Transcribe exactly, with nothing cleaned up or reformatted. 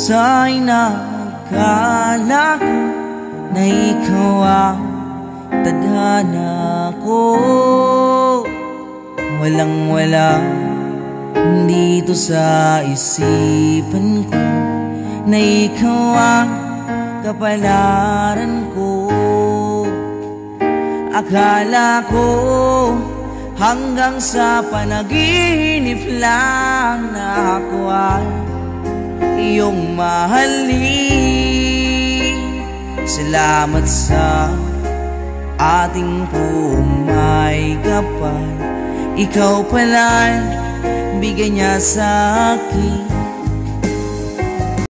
Sa'y nakala ko na ikaw ang tadhana ko. Walang wala dito sa isipan ko na ikaw ang kapalaran ko. Akala ko hanggang sa panaginip lang na ako ay iyong mahalin. Salamat sa ating pumay kapal, ikaw pala'y bigay niya sa akin